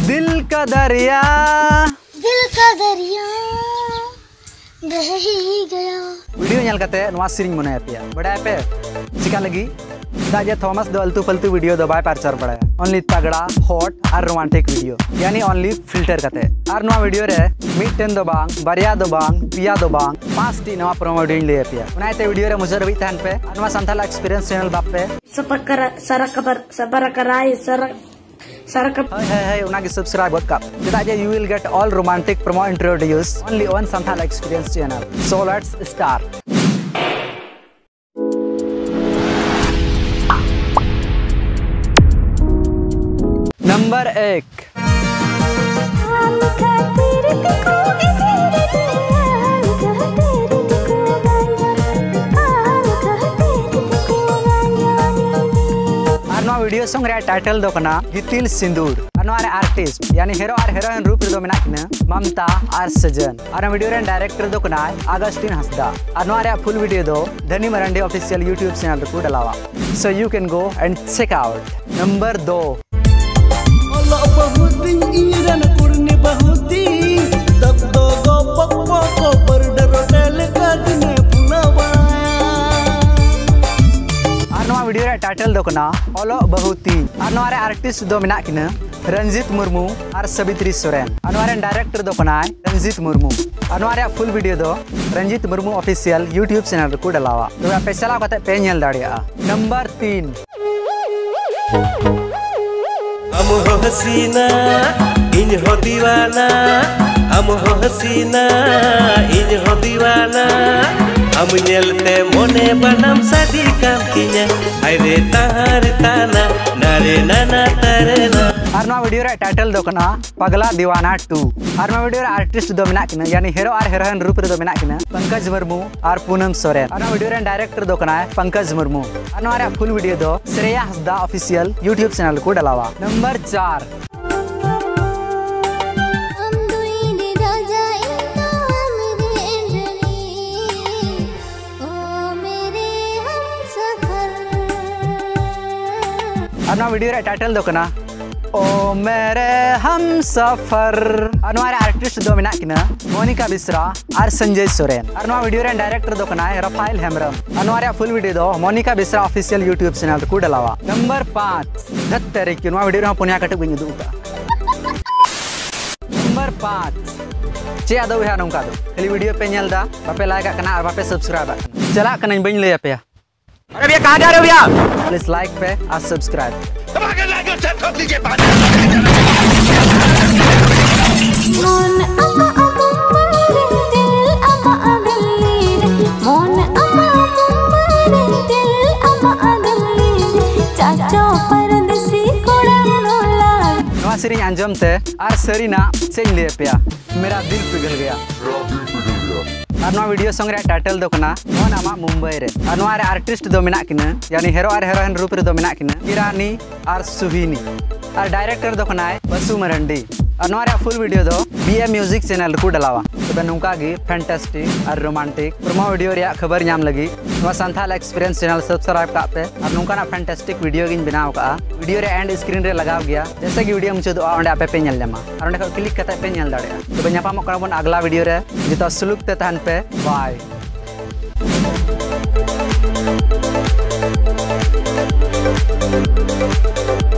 दिल का दरिया बह ही गया। वीडियो नेल कते नवा सिरिंग मने आपिया बड़ा पे चिका लगी दाजे थॉमस दो अल्तू फल्तू वीडियो दो बाय पार्चर बड़ा ओनली तगड़ा हॉट और रोमांटिक वीडियो यानी ओनली फिल्टर कते और नवा वीडियो रे मिटन दो बांग बारिया दो बांग पिया दो बांग 5 टी नवा प्रोमो वीडियो ले आपिया उनाते वीडियो रे मुझे रवि तहन पे नवा संथाल एक्सपीरियंस चैनल बाप पे subscribe you will get all romantic promo introduced only on Santhal Experience channel. So let's start. Number 1 video song रे टाइटल दो कना गितिल सिंदूर अनवारे आर्टिस्ट यानी हीरो और हीरोइन रूप रे दो मेना किना ममता और सजन और वीडियो रे डायरेक्टर दो कना अगस्टिन हंसदा अनवारे फुल वीडियो दो Dhani Marandi official YouTube channel को डलावा so you can go and check out. Number 2 video रे टाइटल दो कना ओलो बहुती अनवारे आर्टिस्ट दो मेना किना रंजित मुर्मू और सबित्री सोरेन अनवारे डायरेक्टर दो कना रंजित मुर्मू अनवारे फुल वीडियो दो Ranjit Murmu official YouTube channel को डलावा तो पे चलाव कते पे नेल दाड़िया। नंबर 3 हम हो हसीना इन हो दीवाना हम हो हसीना इन हो दीवाना हम नेलते मोने बनम शादी काम किया अरे तार ताना नारे नाना तरना और नवा वीडियो रे टाइटल दो कना पगला दीवाना 2 और नवा वीडियो रे आर्टिस्ट दो मेना किना यानी हीरो और हीरोइन रूप रे दो मेना किना पंकज मुर्मू और पूनम सोरेन और नवा वीडियो रे डायरेक्टर दो कना पंकज मुर्मू और नवा रे फुल वीडियो दो Shreya Hansda official YouTube channel को डलावा। नंबर 4 और वीडियो रे टाइटल दो कना ओ मेरे हम सफर और नवा आर्टिस्ट दो मेना किना मोनिका बिस्रा और संजय सोरेन और नवा वीडियो रे डायरेक्टर दो कना रफाइल हेमरम और नवा फुल वीडियो दो मोनिका बिस्रा ऑफिशियल यूट्यूब चैनल को डलावा। नंबर 5 धत तारीख नवा वीडियो रे पुनिया कटक बिन दुका। नंबर 5 चे आदो है नोंका दो खाली वीडियो पे नेल दा बापे लाइक कना और बापे सब्सक्राइब कना चला कना बइन ले पे अरे भैया कहाँ जा रहे हो भैया प्लीज लाइक पे और सब्सक्राइब नवा सिरिंग अंजम ते और सरीना चेंज ले पिया मेरा दिल पिघल गया और नवा वीडियो सॉन्ग रे टाइटल दो कना मोन आमा मुंबई रे और नवा रे आर्टिस्ट दो मेना किना यानी हीरो और हीरोइन रूप रे दो मेना किना किरानी और सुहीनी और डायरेक्टर दो कना बसु मरंडी और नवा रे फुल वीडियो दो बीए म्यूजिक चैनल को डलावा तबे नुका गी फैंटास्टिक और रोमांटिक प्रोमो वीडियो रे खबर नाम लगी नवा संथाल एक्सपीरियंस चैनल सब्सक्राइब का पे और नुका ना फैंटास्टिक वीडियो गिन बनाव का वीडियो रे एंड स्क्रीन रे लगाव गया जैसे कि वीडियो मुझे ओंडे आपे पे नेल न्यामा और ओंडे क्लिक कते पे नेल दाड़े तबे न्यापामो कना बन अगला वीडियो रे जितो सुलुक ते तहन पे बाय।